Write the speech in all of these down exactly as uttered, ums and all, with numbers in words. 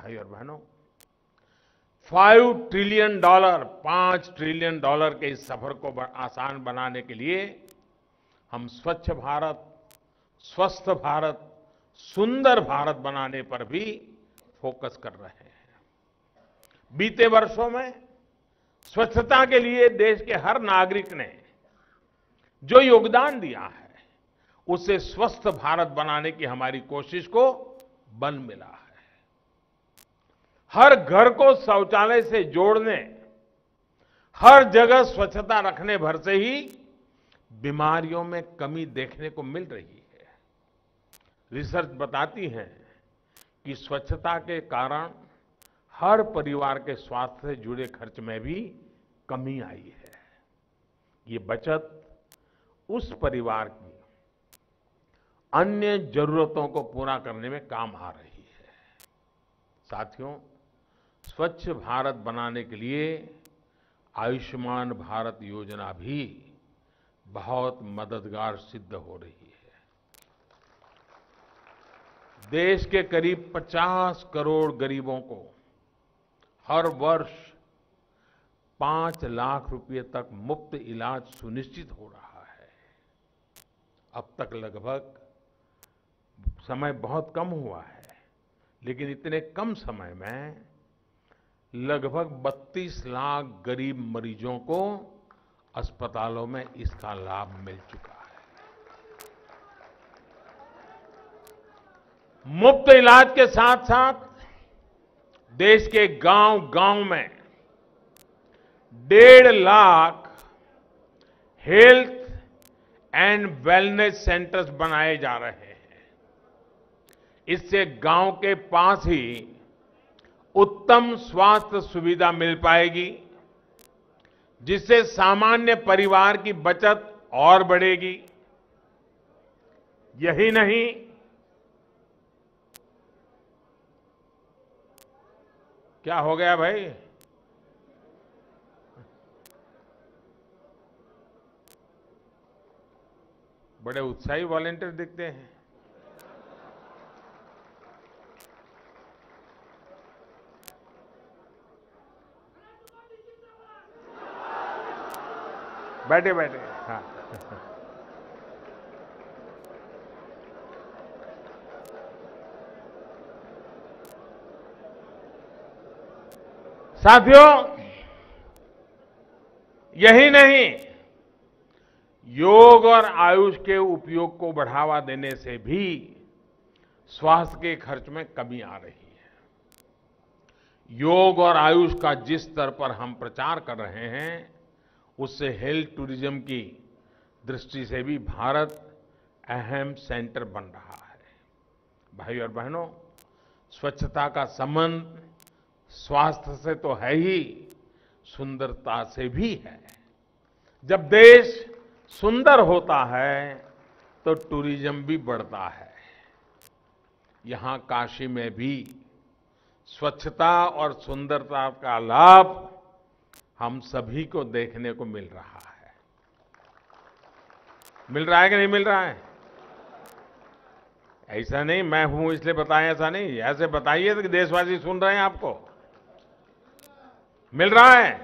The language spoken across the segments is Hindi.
भाई और बहनों, फाइव ट्रिलियन डॉलर पांच ट्रिलियन डॉलर के इस सफर को ब- आसान बनाने के लिए हम स्वच्छ भारत, स्वस्थ भारत, सुंदर भारत बनाने पर भी फोकस कर रहे हैं। बीते वर्षों में स्वच्छता के लिए देश के हर नागरिक ने जो योगदान दिया है, उससे स्वस्थ भारत बनाने की हमारी कोशिश को बल मिला है। हर घर को शौचालय से जोड़ने, हर जगह स्वच्छता रखने भर से ही बीमारियों में कमी देखने को मिल रही है। रिसर्च बताती है कि स्वच्छता के कारण हर परिवार के स्वास्थ्य से जुड़े खर्च में भी कमी आई है। ये बचत उस परिवार की अन्य जरूरतों को पूरा करने में काम आ रही है। साथियों, स्वच्छ भारत बनाने के लिए आयुष्मान भारत योजना भी बहुत मददगार सिद्ध हो रही है। देश के करीब पचास करोड़ गरीबों को हर वर्ष पांच लाख रुपए तक मुफ्त इलाज सुनिश्चित हो रहा है। अब तक लगभग, समय बहुत कम हुआ है, लेकिन इतने कम समय में लगभग बत्तीस लाख गरीब मरीजों को अस्पतालों में इसका लाभ मिल चुका है। मुफ्त इलाज के साथ साथ देश के गांव-गांव में डेढ़ lakh health and wellness centres बनाए जा रहे हैं। इससे गांव के पास ही उत्तम स्वास्थ्य सुविधा मिल पाएगी, जिससे सामान्य परिवार की बचत और बढ़ेगी। यही नहीं, क्या हो गया भाई? बड़े उत्साही वॉलंटियर दिखते हैं। बैठे बैठे हाँ। साथियों, यही नहीं, योग और आयुष के उपयोग को बढ़ावा देने से भी स्वास्थ्य के खर्च में कमी आ रही है। योग और आयुष का जिस स्तर पर हम प्रचार कर रहे हैं, उससे हेल्थ टूरिज्म की दृष्टि से भी भारत अहम सेंटर बन रहा है। भाई और बहनों, स्वच्छता का संबंध स्वास्थ्य से तो है ही, सुंदरता से भी है। जब देश सुंदर होता है तो टूरिज्म भी बढ़ता है। यहां काशी में भी स्वच्छता और सुंदरता का लाभ हम सभी को देखने को मिल रहा है। मिल रहा है कि नहीं मिल रहा है? ऐसा नहीं मैं हूं इसलिए बताएं, ऐसा नहीं, ऐसे बताइए कि देशवासी सुन रहे हैं आपको। मिल रहा है?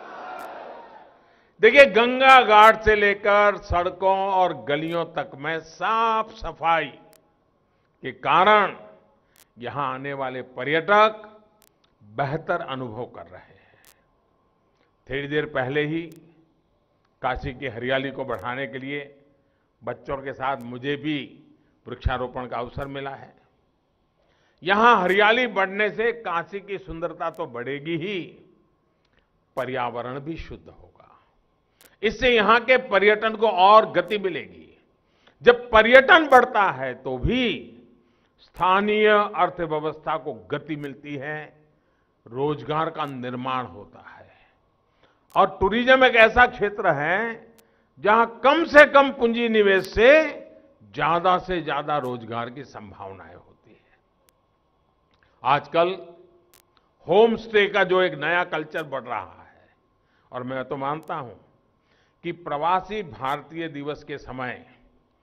देखिए, गंगा घाट से लेकर सड़कों और गलियों तक में साफ सफाई के कारण यहां आने वाले पर्यटक बेहतर अनुभव कर रहे हैं। थोड़ी देर पहले ही काशी की हरियाली को बढ़ाने के लिए बच्चों के साथ मुझे भी वृक्षारोपण का अवसर मिला है। यहां हरियाली बढ़ने से काशी की सुंदरता तो बढ़ेगी ही, पर्यावरण भी शुद्ध होगा। इससे यहां के पर्यटन को और गति मिलेगी। जब पर्यटन बढ़ता है तो भी स्थानीय अर्थव्यवस्था को गति मिलती है, रोजगार का निर्माण होता है। और टूरिज्म एक ऐसा क्षेत्र है जहां कम से कम पूंजी निवेश से ज्यादा से ज्यादा रोजगार की संभावनाएं होती है। आजकल होम स्टे का जो एक नया कल्चर बढ़ रहा है, और मैं तो मानता हूं कि प्रवासी भारतीय दिवस के समय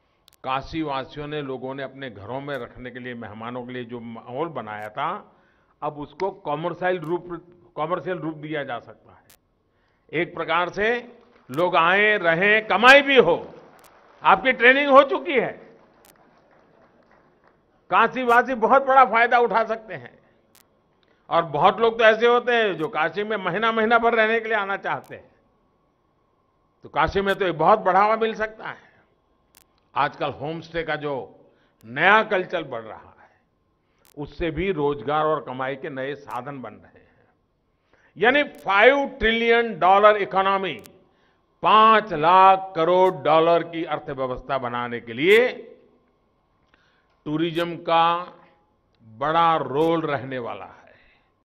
काशी वासियों ने, लोगों ने अपने घरों में रखने के लिए, मेहमानों के लिए जो माहौल बनाया था, अब उसको कॉमर्शियल रूप कॉमर्शियल रूप दिया जा सकता है। एक प्रकार से लोग आए, रहें, कमाई भी हो। आपकी ट्रेनिंग हो चुकी है, काशीवासी बहुत बड़ा फायदा उठा सकते हैं। और बहुत लोग तो ऐसे होते हैं जो काशी में महीना महीना भर रहने के लिए आना चाहते हैं, तो काशी में तो एक बहुत बढ़ावा मिल सकता है। आजकल होम स्टे का जो नया कल्चर बढ़ रहा है, उससे भी रोजगार और कमाई के नए साधन बन रहे हैं। यानी फाइव ट्रिलियन डॉलर इकोनॉमी, पांच लाख करोड़ डॉलर की अर्थव्यवस्था बनाने के लिए टूरिज्म का बड़ा रोल रहने वाला है।